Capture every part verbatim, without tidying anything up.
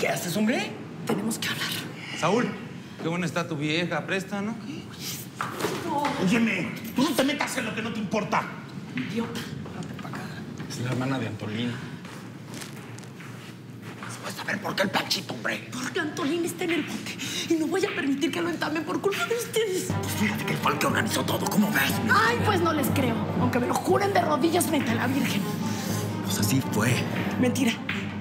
¿Qué haces, hombre? Tenemos que hablar. Saúl, qué buena está tu vieja. Presta, ¿no? No. Óyeme, tú no te metas en lo que no te importa. Idiota. Date para acá. Es la hermana de Antolín. ¿Puedes saber por qué el Panchito, hombre? Porque Antolín está en el bote y no voy a permitir que lo entamen por culpa de ustedes. Pues fíjate que él fue el que organizó todo, ¿cómo ves? Ay, pues no les creo. Aunque me lo juren de rodillas frente a la Virgen. Pues así fue. Mentira.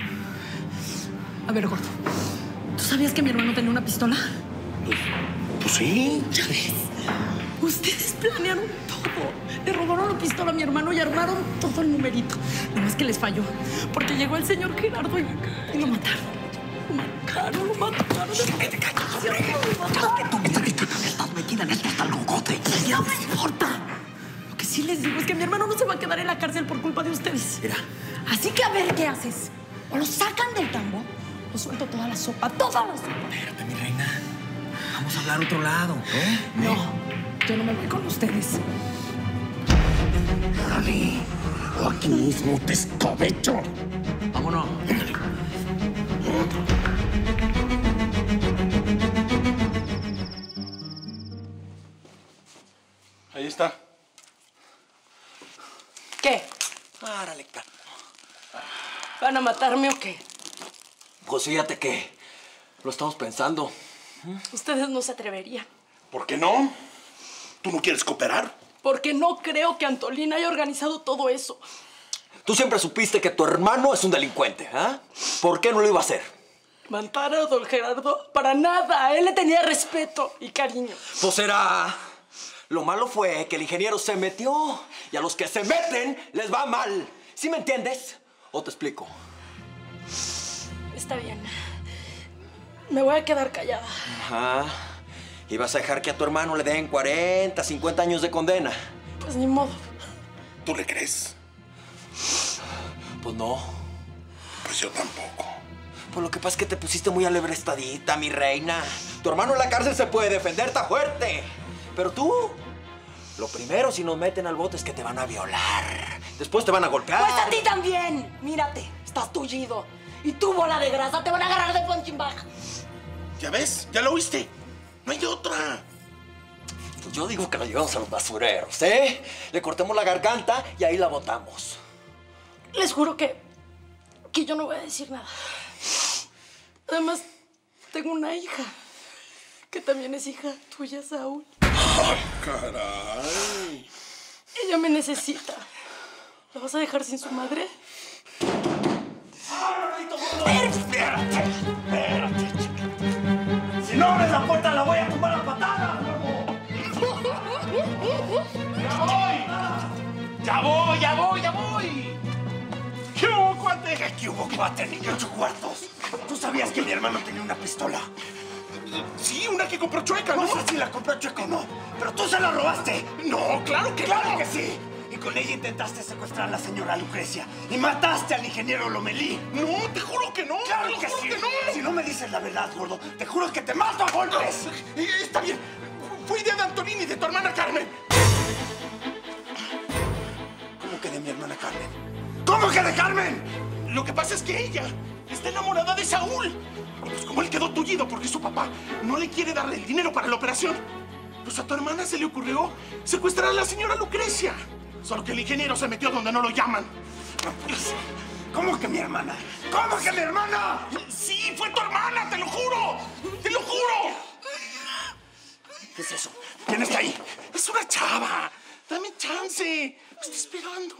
A ver, gordo. ¿Tú sabías que mi hermano tenía una pistola? Pues, pues sí. ¿Ya ves? Ustedes planearon todo. Le robaron la pistola a mi hermano y armaron todo el numerito. Nada más que les falló. Porque llegó el señor Gerardo y, y lo mataron. Lo mataron, lo mataron. ¿Qué te callas, hombre? Que tú me estás metida en esto hasta el gogote. No me importa. Lo que sí les digo es que mi hermano no se va a quedar en la cárcel por culpa de ustedes. Mira. Así que a ver qué haces. O lo sacan del tambo o suelto toda la sopa, toda la sopa. Espérate, mi reina. Vamos a hablar otro lado, ¿eh? No, yo no me voy con ustedes. Dale. O aquí mismo te escobecho. Vámonos. Ahí está. ¿Qué? Párale, ca- ¿Van a matarme o qué? Pues fíjate que lo estamos pensando. Ustedes no se atreverían. ¿Por qué no? ¿Tú no quieres cooperar? Porque no creo que Antolín haya organizado todo eso. Tú siempre supiste que tu hermano es un delincuente, ¿ah? ¿Por qué no lo iba a hacer? Matar a don Gerardo, para nada. A él le tenía respeto y cariño. Pues será. Lo malo fue que el ingeniero se metió. Y a los que se meten les va mal. ¿Sí me entiendes? ¿O te explico? Está bien. Me voy a quedar callada. Ajá. ¿Y vas a dejar que a tu hermano le den cuarenta, cincuenta años de condena? Pues ni modo. ¿Tú le crees? Pues no. Pues yo tampoco. Pues lo que pasa es que te pusiste muy alebrestadita, mi reina. Tu hermano en la cárcel se puede defender, está fuerte. Pero tú, lo primero si nos meten al bote es que te van a violar. Después te van a golpear. Pues a ti también. Mírate, estás tullido. Y tú, bola de grasa, te van a agarrar de punching bag. ¿Ya ves? ¿Ya lo oíste? No hay otra. Pues yo digo que lo llevamos a los basureros, ¿eh? Le cortemos la garganta y ahí la botamos. Les juro que, que yo no voy a decir nada. Además, tengo una hija, que también es hija tuya, Saúl. ¡Ay, caray! Ella me necesita. ¿La vas a dejar sin su madre? Espérate, espérate, chica. Si no abres la puerta, la voy a tumbar a patadas, huevo. ¡Ya voy! ¡Ya voy, ya voy, ya voy! ¿Qué hubo, cuate? ¿Qué hubo, cuate, niño? Ocho cuartos. ¿Tú sabías que mi hermano tenía una pistola? Sí, una que compró Chueca, ¿no? No sé si la compró Chueco o no, pero tú se la robaste. No, claro que ¡Claro no. que sí! Y con ella intentaste secuestrar a la señora Lucrecia y mataste al ingeniero Lomelí. No, te juro que no. ¡Claro te lo que juro sí! que no. Si no me dices la verdad, gordo, te juro que te mato a golpes. Eh, Está bien. Fue idea de Antolín y de tu hermana Carmen. ¿Cómo que de mi hermana Carmen? ¿Cómo que de Carmen? Lo que pasa es que ella está enamorada de Saúl. Y pues como él quedó tullido porque su papá no le quiere darle el dinero para la operación, pues a tu hermana se le ocurrió secuestrar a la señora Lucrecia. Solo que el ingeniero se metió donde no lo llaman. ¿Cómo que mi hermana? ¿Cómo que mi hermana? Sí, fue tu hermana, te lo juro. ¡Te lo juro! ¿Qué es eso? ¿Quién está ahí? Es una chava. Dame chance. Me estoy esperando.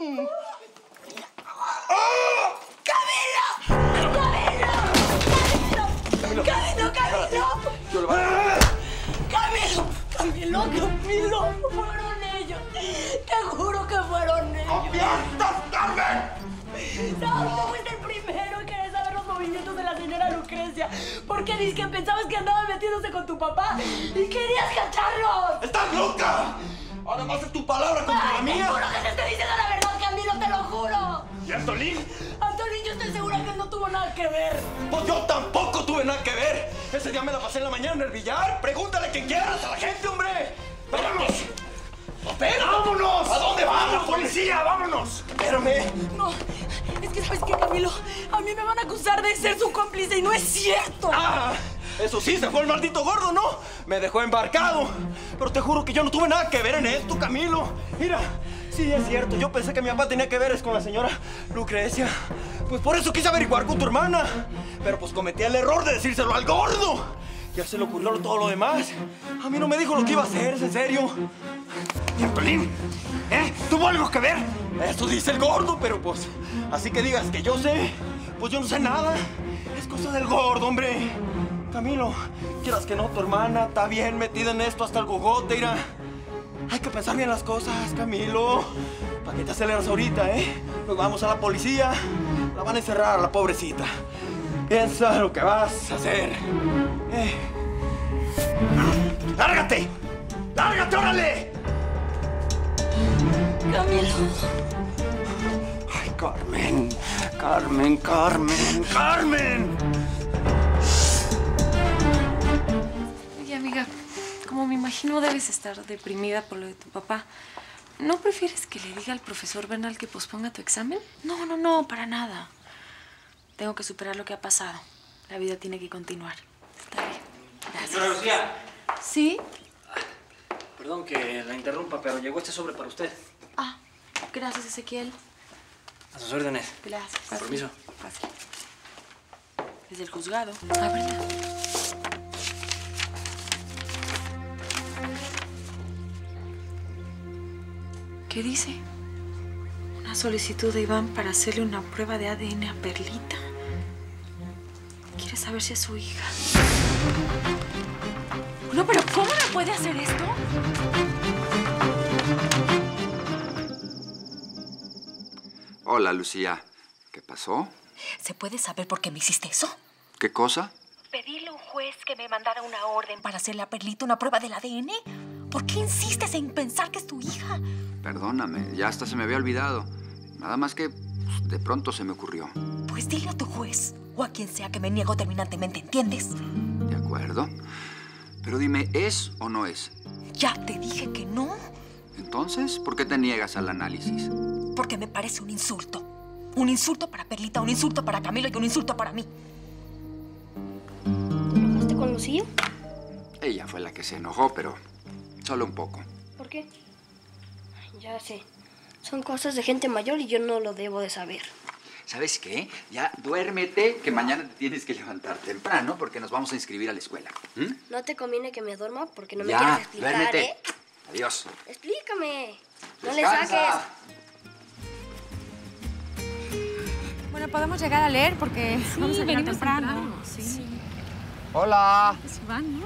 ¡Oh! ¡Camilo! ¡Camilo! ¡Camilo! ¡Camilo! Yo le voy a... ¡Camilo! ¡Camilo! ¡Camilo! ¡Fueron ellos! ¡Te juro que fueron ellos! ¡Mientas, Carmen! ¡No, tú fuiste el primero en querer saber los movimientos de la señora Lucrecia! Porque dices que pensabas que andaba metiéndose con tu papá y querías cacharlos. ¡Estás loca! Ahora más es tu palabra contra la ¡Ay, te mía. juro que te estoy diciendo la verdad, Camilo! ¡Te lo juro! ¿Y Antolín? Antolín, yo estoy segura que él no tuvo nada que ver. Pues yo tampoco tuve nada que ver. Ese día me la pasé en la mañana en el billar. Pregúntale a quien quieras, a la gente, hombre. ¡Vámonos! Espera. ¡Vámonos! ¿A dónde vamos, policía! ¡Vámonos! Espérame. No, Es que, ¿sabes qué, Camilo? A mí me van a acusar de ser su cómplice y no es cierto. ¡Ah! Eso sí, se fue el maldito gordo, ¿no? Me dejó embarcado. Pero te juro que yo no tuve nada que ver en esto, Camilo. Mira, sí es cierto. Yo pensé que mi papá tenía que ver es con la señora Lucrecia. Pues por eso quise averiguar con tu hermana. Pero pues cometí el error de decírselo al gordo. Ya se le ocurrió todo lo demás. A mí no me dijo lo que iba a hacer, ¿es en serio? ¿Y Antolín? ¿Eh? ¿Tuvo algo que ver? Eso dice el gordo, pero pues... Así que digas que yo sé, pues yo no sé nada. Es cosa del gordo, hombre. Camilo, quieras que no, tu hermana está bien metida en esto hasta el gogote, mira. Hay que pensar bien las cosas, Camilo. ¿Para qué te aceleras ahorita, eh? Nos vamos a la policía. La van a encerrar a la pobrecita. Piensa lo que vas a hacer. Eh. ¡Lárgate! ¡Lárgate, órale! Camilo. Ay, Carmen, Carmen, Carmen, Carmen. Oye, amiga, como me imagino debes estar deprimida por lo de tu papá, ¿no prefieres que le diga al profesor Bernal que posponga tu examen? No, no, no, para nada. Tengo que superar lo que ha pasado. La vida tiene que continuar. Está bien. Gracias. Señora Lucía. ¿Sí? Perdón que la interrumpa, pero llegó este sobre para usted. Ah, gracias, Ezequiel. A sus órdenes. Gracias. Con permiso. Gracias. Desde el juzgado. Ábrela. ¿Qué dice? Una solicitud de Iván para hacerle una prueba de A D N a Perlita. Quiere saber si es su hija. No, pero ¿cómo me puede hacer esto? Hola, Lucía. ¿Qué pasó? ¿Se puede saber por qué me hiciste eso? ¿Qué cosa? Pedirle a un juez que me mandara una orden para hacerle a Perlita una prueba del A D N. ¿Por qué insistes en pensar que es tu hija? Perdóname, ya hasta se me había olvidado. Nada más que pues, de pronto se me ocurrió. Pues dile a tu juez o a quien sea que me niego terminantemente, ¿entiendes? De acuerdo. Pero dime, ¿es o no es? Ya te dije que no. Entonces, ¿por qué te niegas al análisis? Porque me parece un insulto. Un insulto para Perlita, un insulto para Camilo y un insulto para mí. ¿Te enojaste con Lucía? Ella fue la que se enojó, pero solo un poco. ¿Por qué? Ya sé. Son cosas de gente mayor y yo no lo debo de saber. ¿Sabes qué? Ya duérmete, que mañana te tienes que levantar temprano porque nos vamos a inscribir a la escuela. ¿Mm? No te conviene que me duerma porque no me ya, quieres explicar, duérmete. ¿eh? Adiós. Explícame. No Descansa. le saques. Bueno, podemos llegar a leer porque Sí, vamos a llegar venimos temprano. temprano, sí. sí. Hola. Es Iván, ¿no?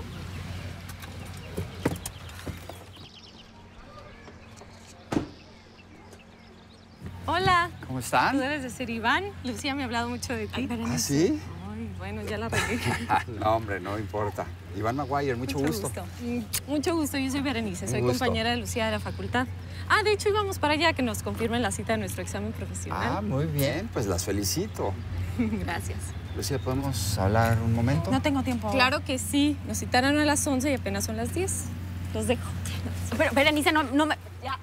Hola. ¿Cómo están? Tú debes de ser Iván. Lucía me ha hablado mucho de ti. ¿Ah, sí? Ay, bueno, ya la regué. No, hombre, no importa. Iván Maguire, mucho, gusto. Mm, Mucho gusto. Yo soy Berenice. Soy Un gusto. compañera de Lucía de la facultad. Ah, de hecho, íbamos para allá que nos confirmen la cita de nuestro examen profesional. Ah, muy bien, pues las felicito. Gracias. Lucía, ¿podemos hablar un momento? No tengo tiempo ahora. Claro que sí. Nos citaron a las once y apenas son las diez. Los dejo. Pero, Berenice, no, no me... Ya.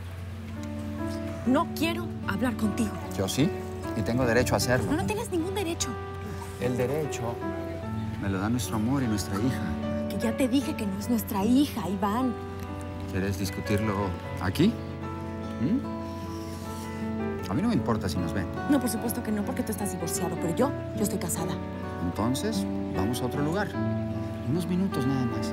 No quiero hablar contigo. Yo sí, y tengo derecho a hacerlo. No, no tienes ningún derecho. El derecho me lo da nuestro amor y nuestra hija. Que ya te dije que no es nuestra hija, Iván. ¿Quieres discutirlo aquí? ¿Mm? A mí no me importa si nos ven. No, por supuesto que no, porque tú estás divorciado, pero yo, yo estoy casada. Entonces, vamos a otro lugar. Unos minutos nada más.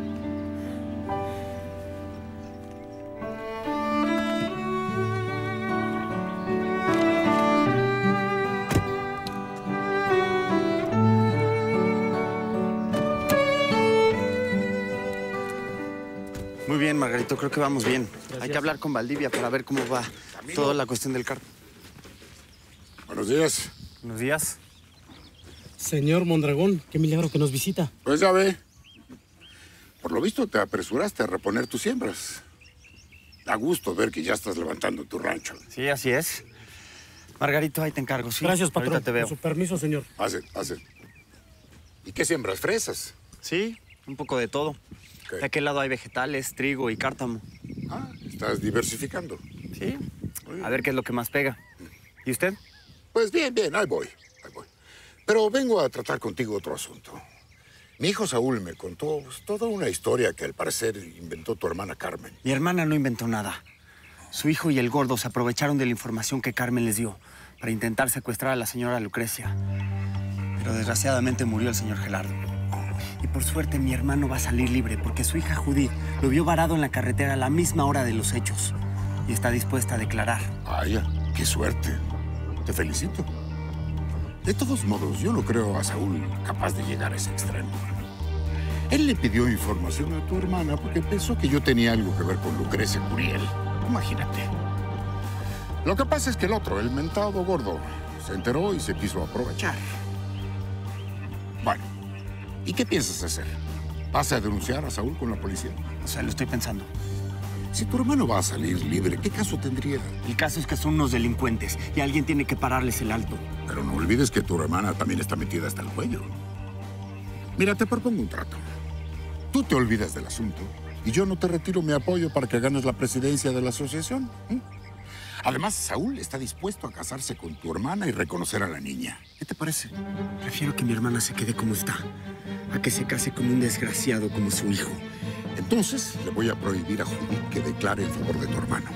Muy bien, Margarito, creo que vamos bien. Hay que hablar con Valdivia para ver cómo va toda la cuestión del carro. Buenos días. Buenos días. Señor Mondragón, qué milagro que nos visita. Pues ya ve. Por lo visto te apresuraste a reponer tus siembras. Da gusto ver que ya estás levantando tu rancho. Sí, así es. Margarito, ahí te encargo, ¿sí? Gracias, patrón. Ahorita te veo. Con su permiso, señor. Hace, hace. ¿Y qué siembras? ¿Fresas? Sí, un poco de todo. ¿Qué? De aquel lado hay vegetales, trigo y cártamo. Ah, estás diversificando. Sí. A ver qué es lo que más pega. ¿Y usted? Pues bien, bien, ahí voy, ahí voy. Pero vengo a tratar contigo otro asunto. Mi hijo Saúl me contó pues, toda una historia que al parecer inventó tu hermana Carmen. Mi hermana no inventó nada. Su hijo y el gordo se aprovecharon de la información que Carmen les dio para intentar secuestrar a la señora Lucrecia. Pero desgraciadamente murió el señor Gerardo. Y por suerte mi hermano va a salir libre porque su hija Judith lo vio varado en la carretera a la misma hora de los hechos y está dispuesta a declarar. Vaya, qué suerte. Te felicito. De todos modos, yo no creo a Saúl capaz de llegar a ese extremo. Él le pidió información a tu hermana porque pensó que yo tenía algo que ver con Lucrecia Curiel. Imagínate. Lo que pasa es que el otro, el mentado gordo, se enteró y se quiso aprovechar. Bueno, ¿y qué piensas hacer? ¿Vas a denunciar a Saúl con la policía? O sea, lo estoy pensando. Si tu hermano va a salir libre, ¿qué caso tendría? El caso es que son unos delincuentes y alguien tiene que pararles el alto. Pero no olvides que tu hermana también está metida hasta el cuello. Mira, te propongo un trato. Tú te olvidas del asunto y yo no te retiro mi apoyo para que ganes la presidencia de la asociación. ¿eh? Además, Saúl está dispuesto a casarse con tu hermana y reconocer a la niña. ¿Qué te parece? Prefiero que mi hermana se quede como está, a que se case con un desgraciado como su hijo. Entonces, le voy a prohibir a Judith que declare en favor de tu hermano.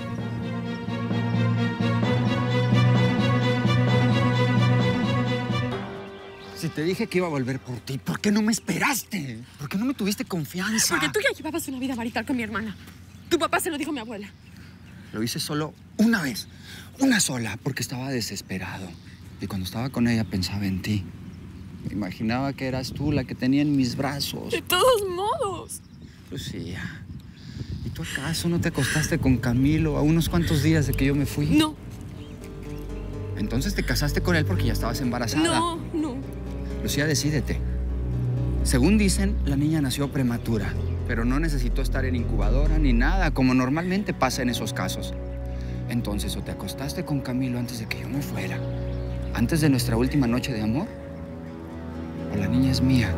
Si te dije que iba a volver por ti, ¿por qué no me esperaste? ¿Por qué no me tuviste confianza? Porque tú ya llevabas una vida marital con mi hermana. Tu papá se lo dijo a mi abuela. Lo hice solo una vez, una sola, porque estaba desesperado. Y cuando estaba con ella pensaba en ti. Me imaginaba que eras tú la que tenía en mis brazos. De todos modos. Lucía, ¿y tú acaso no te acostaste con Camilo a unos cuantos días de que yo me fui? No. Entonces te casaste con él porque ya estabas embarazada. No, no. Lucía, decídete. Según dicen, la niña nació prematura, pero no necesitó estar en incubadora ni nada, como normalmente pasa en esos casos. Entonces, o te acostaste con Camilo antes de que yo me fuera, antes de nuestra última noche de amor, o la niña es mía.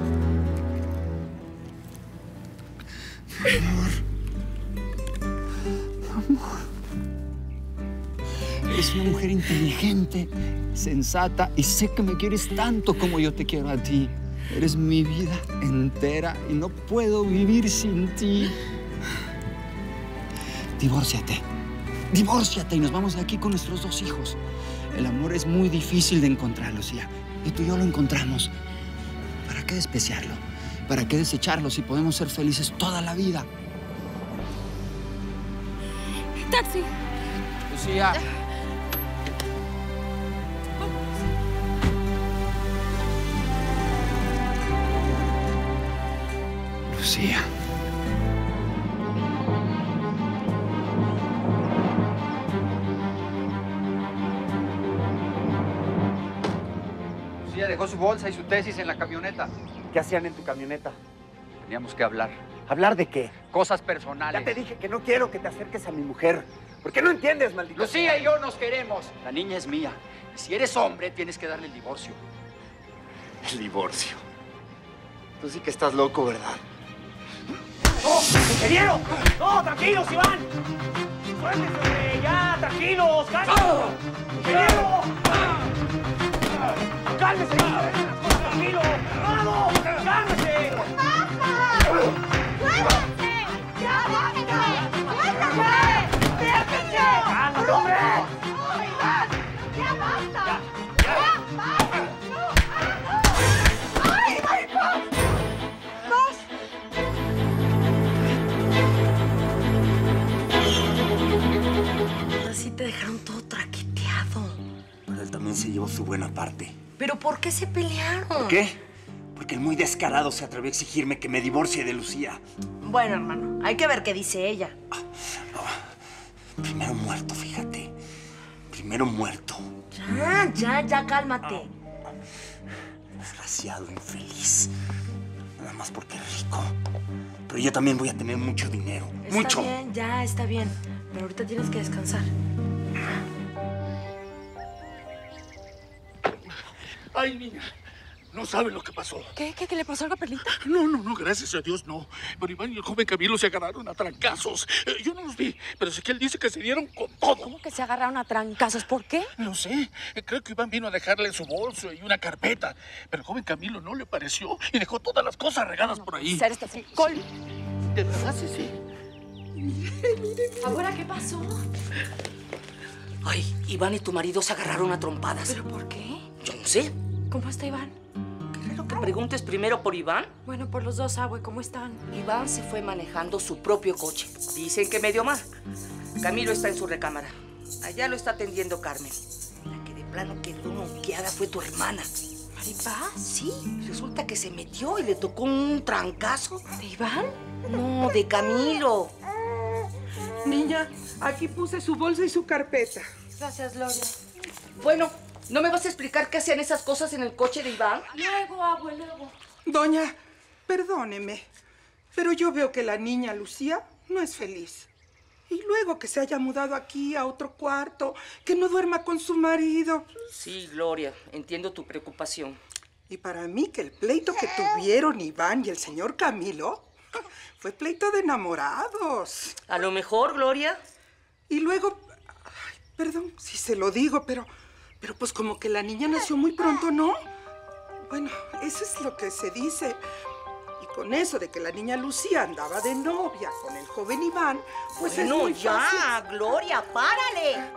Amor. Amor. Eres una mujer inteligente, sensata y sé que me quieres tanto como yo te quiero a ti. Eres mi vida entera y no puedo vivir sin ti. Divórciate. Divórciate y nos vamos de aquí con nuestros dos hijos. El amor es muy difícil de encontrar, Lucía. Y tú y yo lo encontramos. ¿Para qué despreciarlo? ¿Para qué desecharlo si podemos ser felices toda la vida? Taxi. Lucía. Lucía. Lucía dejó su bolsa y su tesis en la camioneta. ¿Qué hacían en tu camioneta? Teníamos que hablar. ¿Hablar de qué? Cosas personales. Ya te dije que no quiero que te acerques a mi mujer. ¿Por qué no entiendes, maldito? Lucía y yo nos queremos. La niña es mía. Y si eres hombre, tienes que darle el divorcio. El divorcio. Tú sí que estás loco, ¿verdad? ¡No! ¡Ingeniero! ¡No! ¡Tranquilos, Iván! ¡Suéltense! ¡Ya! ¡Tranquilos! ¡Cálmense! ¡Ingeniero! ¡Cálmese! ¡Tranquilo! ¡Vamos! ¡Cálmese! ¡Suéltense! ¡Ya basta! ¡Suéltense! ¡Déjense! ¡Cálmate, hombre! ¡Iván! ¡Ya basta! ¡Ya basta! ¡Ay, maricón! ¡Dos! Así te dejaron todo traqueteado. Pero él también se llevó su buena parte. ¿Pero por qué se pelearon? ¿Por qué? Porque el muy descarado se atrevió a exigirme que me divorcie de Lucía. Bueno, hermano, hay que ver qué dice ella. Primero muerto, fíjate. Primero muerto. Ya, ya, ya, cálmate. Desgraciado, infeliz. Nada más porque es rico. Pero yo también voy a tener mucho dinero. Está ¡Mucho! bien, ya, está bien. Pero ahorita tienes que descansar. Ay, niña. No sabe lo que pasó. ¿Qué? ¿Qué? ¿Qué le pasó algo a Perlita? No, no, no, gracias a Dios, no. Pero Iván y el joven Camilo se agarraron a trancazos. Eh, yo no los vi, pero sé que él dice que se dieron con todo. ¿Cómo que se agarraron a trancazos? ¿Por qué? No sé. Eh, creo que Iván vino a dejarle su bolso y una carpeta. Pero el joven Camilo no le pareció y dejó todas las cosas regadas por ahí. Ser este frijol. De verdad, sí, sí. ¿Ahora qué pasó? Ay, Iván y tu marido se agarraron a trompadas. ¿Pero por qué? Yo no sé. ¿Cómo está Iván? Quiero que preguntes primero por Iván. Bueno, por los dos, abue, ¿cómo están? Iván se fue manejando su propio coche. Dicen que medio mal. Camilo está en su recámara. Allá lo está atendiendo Carmen. La que de plano quedó noqueada fue tu hermana. ¿Maripaz? Sí, resulta que se metió y le tocó un trancazo. ¿De Iván? No, de Camilo. Niña, aquí puse su bolsa y su carpeta. Gracias, Gloria. Bueno, ¿no me vas a explicar qué hacían esas cosas en el coche de Iván? Luego, abue, luego. Doña, perdóneme, pero yo veo que la niña Lucía no es feliz. Y luego que se haya mudado aquí a otro cuarto, que no duerma con su marido. Sí, Gloria, entiendo tu preocupación. Y para mí que el pleito que tuvieron Iván y el señor Camilo fue pleito de enamorados. A lo mejor, Gloria. Y luego, ay, perdón si se lo digo, pero, pero pues como que la niña nació muy pronto, ¿no? Bueno, eso es lo que se dice. Y con eso de que la niña Lucía andaba de novia con el joven Iván, pues bueno, es muy ya, fácil. Gloria, párale.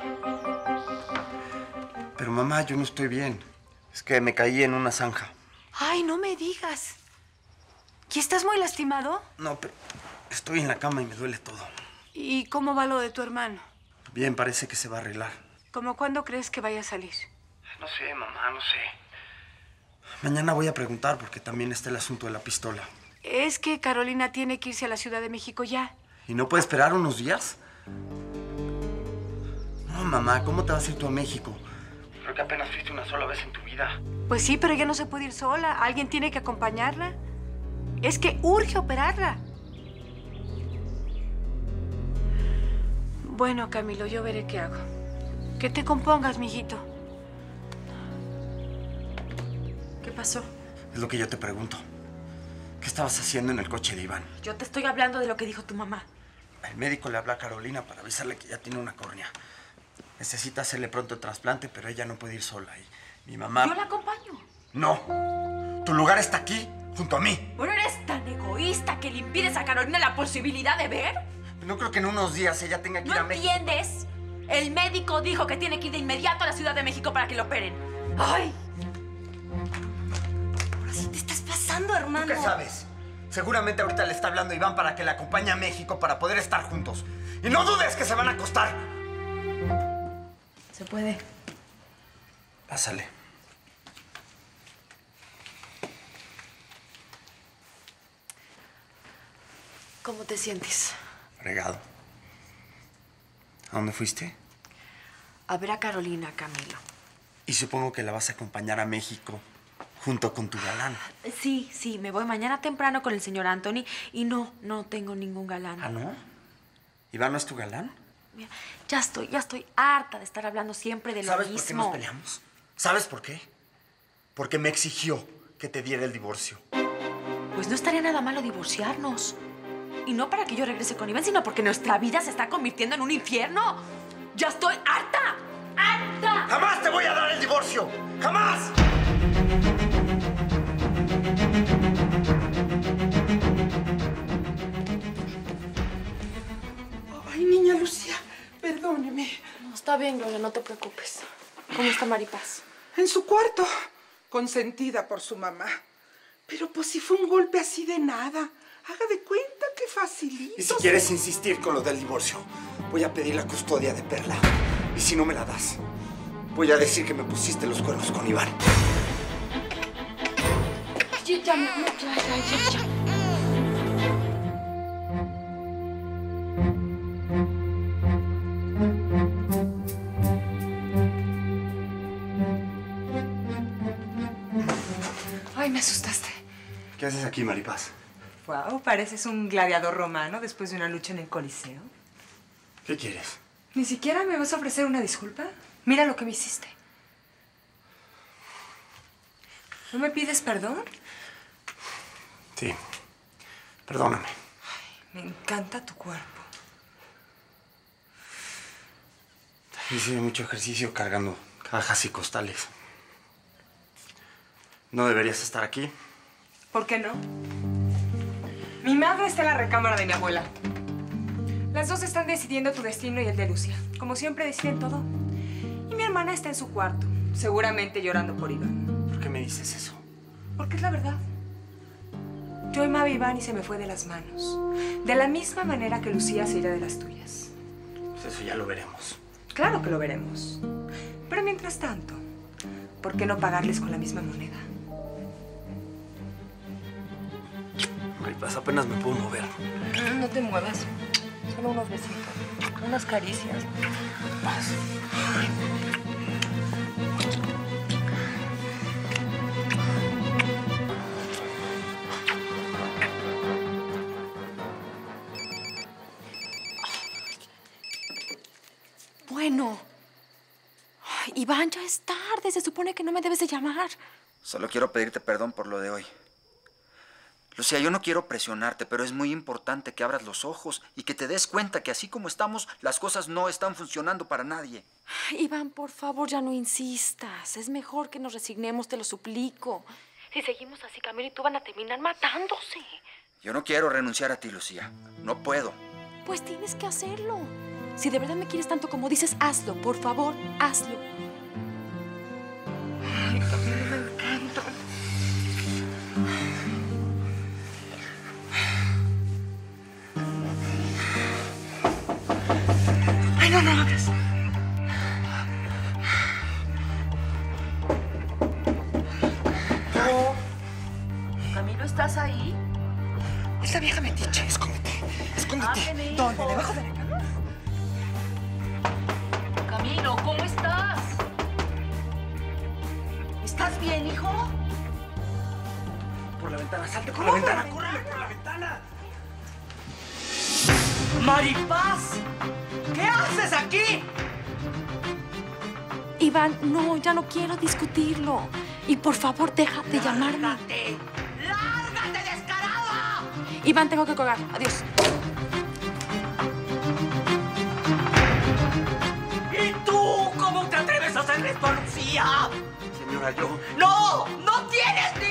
Pero mamá, yo no estoy bien. Es que me caí en una zanja. Ay, no me digas. ¿Y estás muy lastimado? No, pero estoy en la cama y me duele todo. ¿Y cómo va lo de tu hermano? Bien, parece que se va a arreglar. ¿Cómo cuándo crees que vaya a salir? No sé, mamá, no sé. Mañana voy a preguntar porque también está el asunto de la pistola. Es que Carolina tiene que irse a la Ciudad de México ya. ¿Y no puede esperar unos días? No, mamá, ¿cómo te vas a ir tú a México? Creo que apenas fuiste una sola vez en tu vida. Pues sí, pero ella no se puede ir sola. Alguien tiene que acompañarla. Es que urge operarla. Bueno, Camilo, yo veré qué hago. Que te compongas, mijito. ¿Qué pasó? Es lo que yo te pregunto. ¿Qué estabas haciendo en el coche de Iván? Yo te estoy hablando de lo que dijo tu mamá. El médico le habla a Carolina para avisarle que ya tiene una córnea. Necesita hacerle pronto el trasplante, pero ella no puede ir sola. Y mi mamá... Yo la acompaño. No. Tu lugar está aquí, junto a mí. Bueno, eres tan egoísta que le impides a Carolina la posibilidad de ver. No creo que en unos días ella tenga que ir a ¿No México. entiendes? El médico dijo que tiene que ir de inmediato a la Ciudad de México para que lo operen. ¡Ay! Ahora sí te estás pasando, hermano. ¿Tú qué sabes? Seguramente ahorita le está hablando Iván para que la acompañe a México para poder estar juntos. Y no dudes que se van a acostar. Se puede. Pásale. ¿Cómo te sientes? Fregado. ¿A dónde fuiste? A ver a Carolina, Camilo. Y supongo que la vas a acompañar a México junto con tu galán. Sí, sí, me voy mañana temprano con el señor Anthony y no, no tengo ningún galán. ¿Ah, no? ¿Iván no es tu galán? Mira, ya estoy, ya estoy harta de estar hablando siempre de lo ¿Sabes mismo. por qué nos peleamos? ¿Sabes por qué? Porque me exigió que te diera el divorcio. Pues no estaría nada malo divorciarnos. Y no para que yo regrese con Iván, sino porque nuestra vida se está convirtiendo en un infierno. ¡Ya estoy harta! ¡Harta! ¡Jamás te voy a dar el divorcio! ¡Jamás! Ay, niña Lucía, perdóneme. No, está bien, Gloria, no te preocupes. ¿Cómo está Maripaz? En su cuarto, consentida por su mamá. Pero pues si fue un golpe así de nada. Haga de cuenta que facilito. Y si quieres insistir con lo del divorcio, voy a pedir la custodia de Perla. Y si no me la das, voy a decir que me pusiste los cuernos con Iván. Ya, ya, ya, ya, ya, ya. Ay, me asustaste. ¿Qué haces aquí, Maripaz? Wow, pareces un gladiador romano después de una lucha en el Coliseo. ¿Qué quieres? ¿Ni siquiera me vas a ofrecer una disculpa? Mira lo que me hiciste. ¿No me pides perdón? Sí. Perdóname. Me encanta tu cuerpo. Hice mucho ejercicio cargando cajas y costales. ¿No deberías estar aquí? ¿Por qué no? Mi madre está en la recámara de mi abuela. Las dos están decidiendo tu destino y el de Lucia. Como siempre deciden todo. Y mi hermana está en su cuarto, seguramente llorando por Iván. ¿Por qué me dices eso? Porque es la verdad. Yo amaba a Iván y se me fue de las manos. De la misma manera que Lucía se irá de las tuyas. Pues eso ya lo veremos. Claro que lo veremos. Pero mientras tanto, ¿por qué no pagarles con la misma moneda? Maripaz, apenas me puedo mover. No te muevas. Solo unos besitos, unas caricias. Paz. Bueno. Ay, Iván, ya es tarde. Se supone que no me debes de llamar. Solo quiero pedirte perdón por lo de hoy. Lucía, yo no quiero presionarte, pero es muy importante que abras los ojos y que te des cuenta que así como estamos, las cosas no están funcionando para nadie. Ay, Iván, por favor, ya no insistas. Es mejor que nos resignemos, te lo suplico. Si seguimos así, Camilo y tú van a terminar matándose. Yo no quiero renunciar a ti, Lucía. No puedo. Pues tienes que hacerlo. Si de verdad me quieres tanto como dices, hazlo. Por favor, hazlo. Ay, Camilo, me encanta. Ay, no, no abres. Oh. Camilo, ¿estás ahí? Esta vieja metiche. Escóndete. Escóndete. ¿Dónde? ¿Debajo de la cama? Camilo, ¿cómo estás? ¿Estás bien, hijo? Por la ventana, salte por la ventana, córrele por la ventana. Maripaz, ¿qué haces aquí? Iván, no, ya no quiero discutirlo. Y por favor, deja de llamarme. ¡Lárgate! ¡Lárgate, descarado! Iván, tengo que colgar. Adiós. ¿Y tú cómo te atreves a hacer esto a Lucía? Señora, yo... ¡No! ¡No tienes ni